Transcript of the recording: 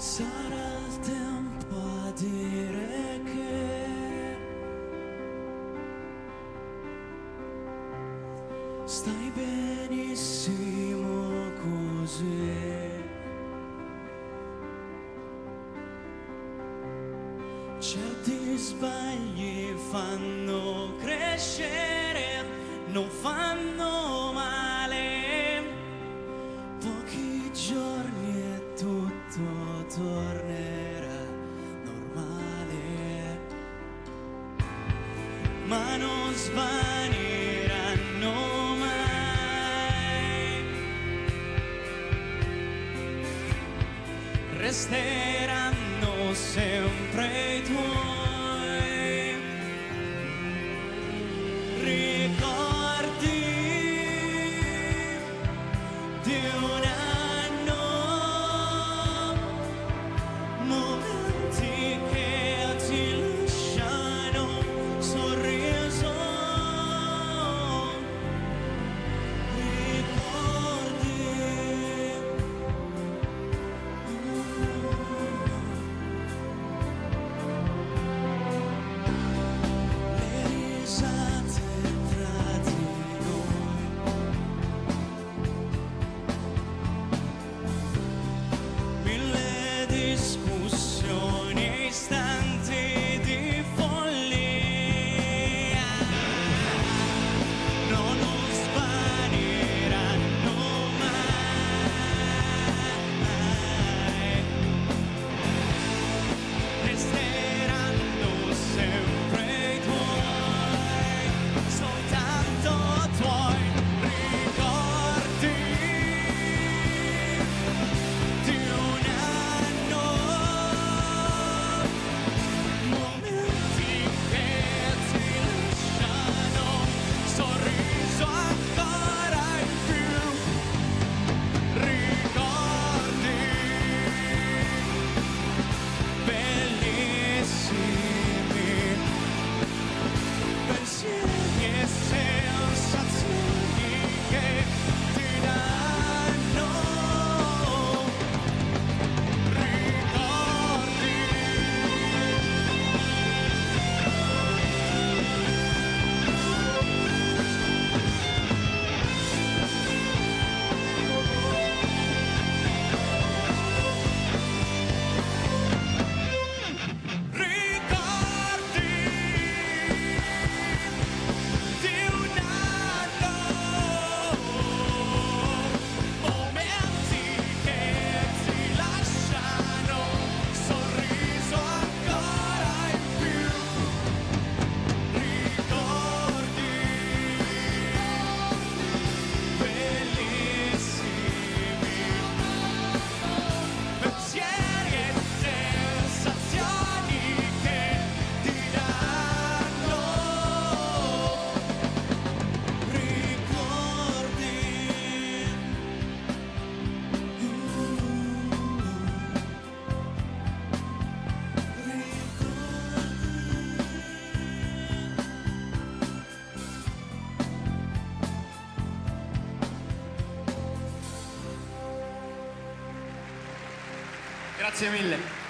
Sarà il tempo a dire che stai benissimo così. Certi sbagli fanno crescere, non fanno male. Pochi giorni e tutto tornerà normale, ma non svaniranno mai. Resteranno sempre i tuoi ricordi di un anno, momenti che ti lasciano un sorriso, ricordi. Le risate tra di noi, mille discussioni e istanti di follia, non svaniranno mai. Resteranno sempre i tuoi, soltanto tuoi ricordi di un anno, momenti che ti lasciano sorriso ancora in più, ricordi bellissimi, pensieri e sensazioni che ti danno ricordi. Ricordi di un anno, momenti che ti lasciano sorriso ancora in più, ricordi bellissimi, pensieri e sensazioni che ti danno ricordi. Grazie mille.